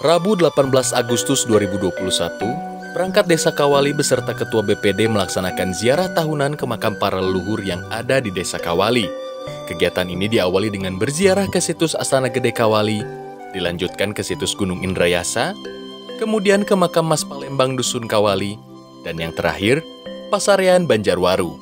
Rabu 18 Agustus 2021, perangkat Desa Kawali beserta Ketua BPD melaksanakan ziarah tahunan ke makam para leluhur yang ada di Desa Kawali. Kegiatan ini diawali dengan berziarah ke situs Astana Gede Kawali, dilanjutkan ke situs Gunung Indrayasa, kemudian ke makam Mas Palembang Dusun Kawali, dan yang terakhir, Pasarean Banjarwaru.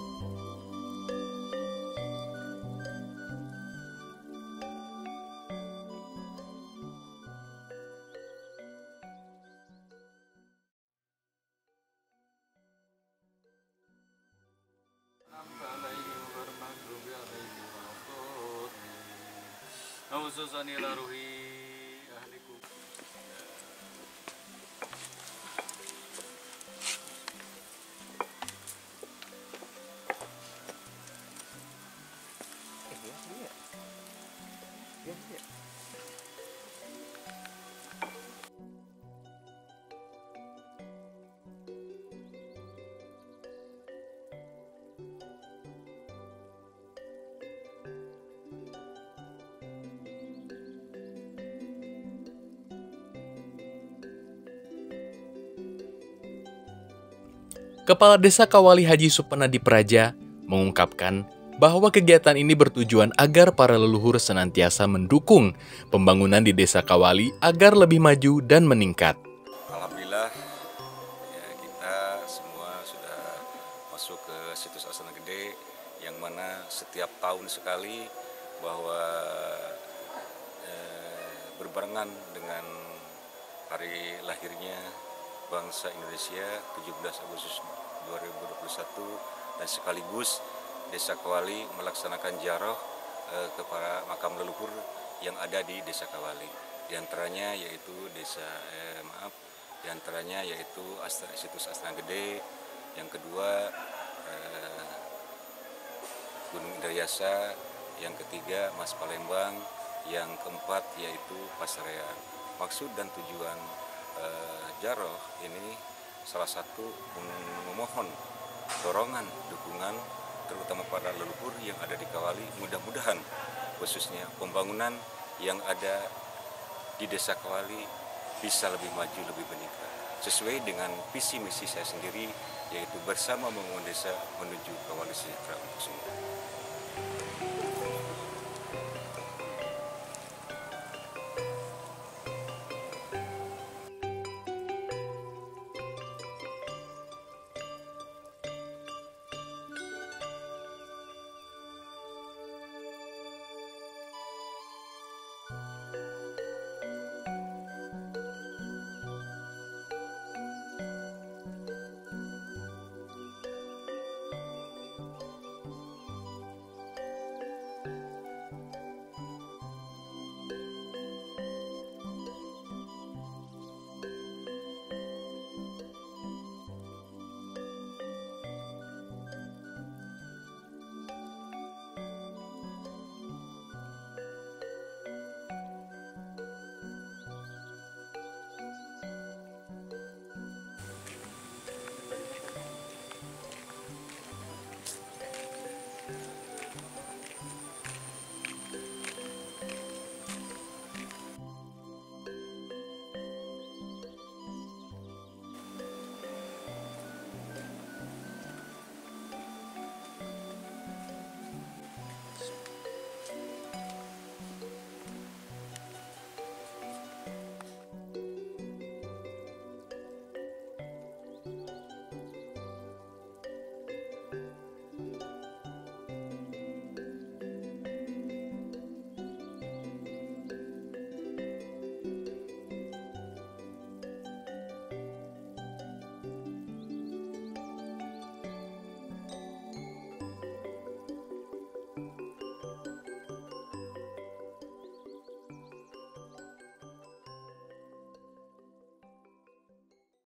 Kepala Desa Kawali Haji Supenadi Praja mengungkapkan bahwa kegiatan ini bertujuan agar para leluhur senantiasa mendukung pembangunan di Desa Kawali agar lebih maju dan meningkat. Alhamdulillah, ya, kita semua sudah masuk ke situs Astana Gede yang mana setiap tahun sekali bahwa berbarengan dengan hari lahirnya bangsa Indonesia 17 Agustus 2021 dan sekaligus Desa Kawali melaksanakan ziarah kepada makam leluhur yang ada di Desa Kawali. Di antaranya yaitu situs Astana Gede, yang kedua Gunung Indrayasa, yang ketiga Mas Palembang, yang keempat yaitu Pasarean. Maksud dan tujuan ziarah ini salah satu memohon dorongan, dukungan terutama para leluhur yang ada di Kawali. Mudah-mudahan khususnya pembangunan yang ada di Desa Kawali bisa lebih maju, lebih meningkat sesuai dengan visi misi saya sendiri, yaitu bersama membangun desa menuju Kawali sejahtera untuk semua.